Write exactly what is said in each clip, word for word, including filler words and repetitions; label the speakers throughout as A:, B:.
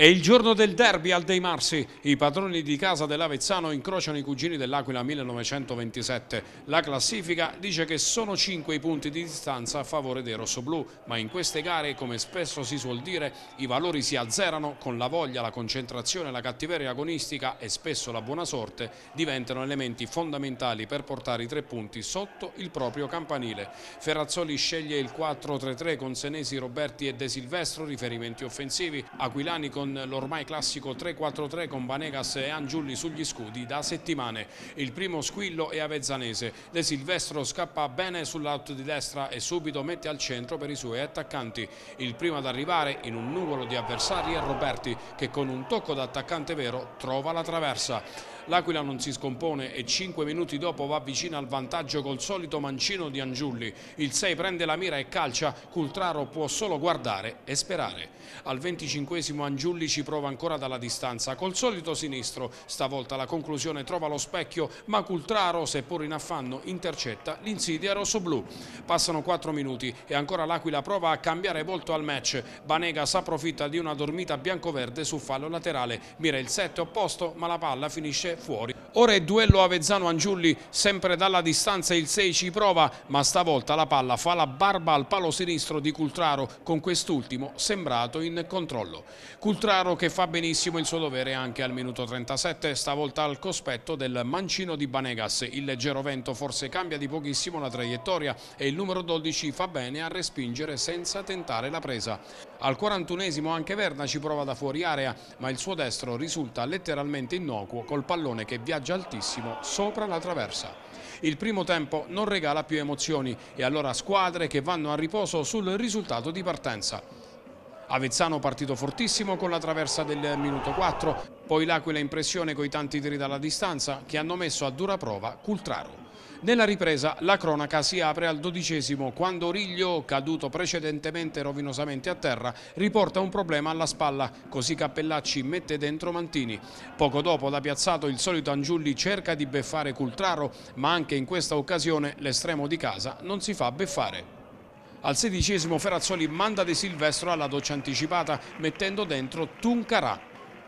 A: È il giorno del derby al Dei Marsi. I padroni di casa dell'Avezzano incrociano i cugini dell'Aquila millenovecentoventisette. La classifica dice che sono cinque i punti di distanza a favore dei rossoblù, ma in queste gare, come spesso si suol dire, i valori si azzerano con la voglia, la concentrazione, la cattiveria agonistica e spesso la buona sorte diventano elementi fondamentali per portare i tre punti sotto il proprio campanile. Ferrazzoli sceglie il quattro tre tre con Senesi, Roberti e De Silvestro, riferimenti offensivi. Aquilani con l'ormai classico tre quattro tre con Banegas e Angiulli sugli scudi da settimane. Il primo squillo è avezzanese. De Silvestro scappa bene sull'out di destra e subito mette al centro per i suoi attaccanti. Il primo ad arrivare in un nuvolo di avversari è Roberti, che con un tocco da attaccante vero trova la traversa. L'Aquila non si scompone e cinque minuti dopo va vicino al vantaggio col solito mancino di Angiulli. Il sei prende la mira e calcia, Cultraro può solo guardare e sperare. Al venticinquesimo Angiulli ci prova ancora dalla distanza, col solito sinistro. Stavolta la conclusione trova lo specchio, ma Cultraro, seppur in affanno, intercetta l'insidia rossoblù. Passano quattro minuti e ancora l'Aquila prova a cambiare volto al match. Banegas approfitta di una dormita biancoverde su fallo laterale, mira il sette opposto, ma la palla finisce fuori. Ora è duello Avezzano-Angiulli, sempre dalla distanza il sei ci prova, ma stavolta la palla fa la barba al palo sinistro di Cultraro, con quest'ultimo sembrato in controllo. Cultraro che fa benissimo il suo dovere anche al minuto trentasette, stavolta al cospetto del mancino di Banegas. Il leggero vento forse cambia di pochissimo la traiettoria e il numero dodici fa bene a respingere senza tentare la presa. Al quarantunesimo anche Verna ci prova da fuori area, ma il suo destro risulta letteralmente innocuo col pallone che viaggia altissimo sopra la traversa. Il primo tempo non regala più emozioni e allora squadre che vanno a riposo sul risultato di partenza. Avezzano partito fortissimo con la traversa del minuto quattro, poi l'Aquila in pressione coi tanti tiri dalla distanza che hanno messo a dura prova Cultraro. Nella ripresa la cronaca si apre al dodicesimo quando Origlio, caduto precedentemente rovinosamente a terra, riporta un problema alla spalla, così Cappellacci mette dentro Mantini. Poco dopo da piazzato il solito Angiulli cerca di beffare Cultraro, ma anche in questa occasione l'estremo di casa non si fa beffare. Al sedicesimo Ferrazzoli manda De Silvestro alla doccia anticipata mettendo dentro Tuncarà.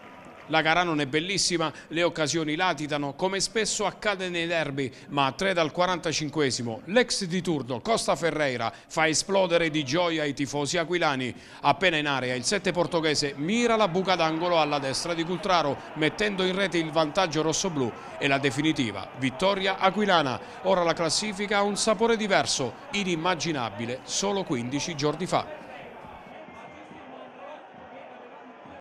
A: La gara non è bellissima, le occasioni latitano come spesso accade nei derby, ma a tre dal quarantacinquesimo l'ex di turno Costa Ferreira fa esplodere di gioia i tifosi aquilani. Appena in area il sette portoghese mira la buca d'angolo alla destra di Cultraro mettendo in rete il vantaggio rossoblù e la definitiva vittoria aquilana. Ora la classifica ha un sapore diverso, inimmaginabile solo quindici giorni fa.